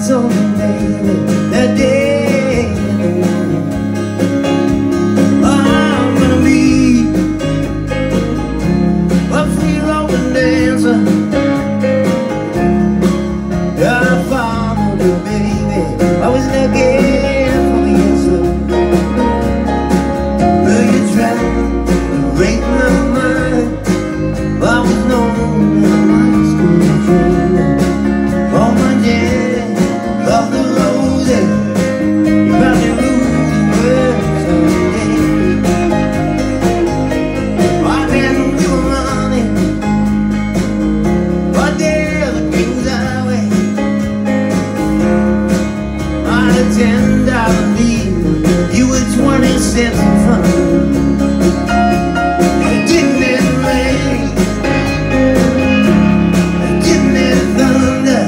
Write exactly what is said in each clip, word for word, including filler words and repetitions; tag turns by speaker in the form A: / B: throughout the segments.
A: told me, baby, that day in the morning, I'm gonna be a free rolling dancer. I followed you, baby, I was looking for the answer. Will you try to break my mind? I was known as my school trainer. Oh my daddy loved the roses. You probably lose the world someday. I didn't give her money, but there the things I weigh. On a ten dollar leave, you were twenty cents in front. It didn't it rain, it didn't it thunder.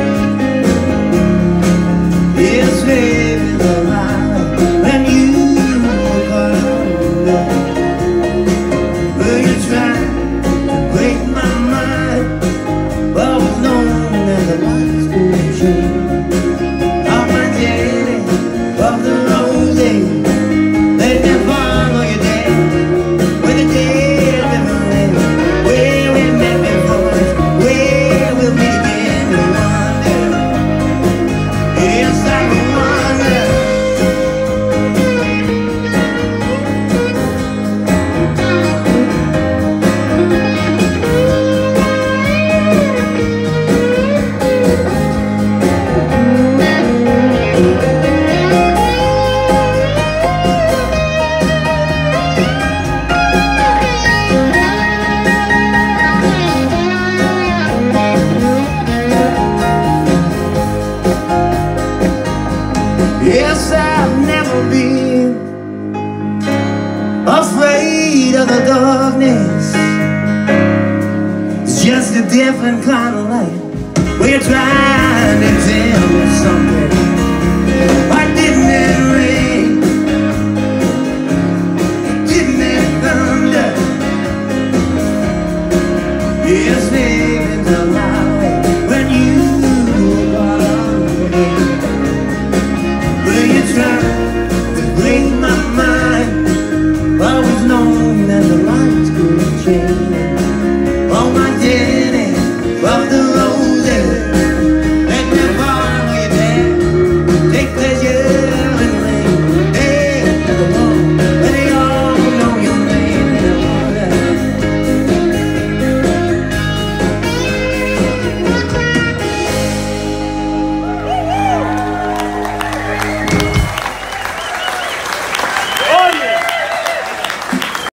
A: Yes, baby, the highway when you were caught under. Will you try to break my mind? I was known as a high school trainer. Oh my daddy of the roses, let them follow you there. Where the dead never lay, where we met before, where we'll meet again. We wonder, yes I can wonder. Yes, I've never been afraid of the darkness. It's just a different kind of light. We're trying to tell me something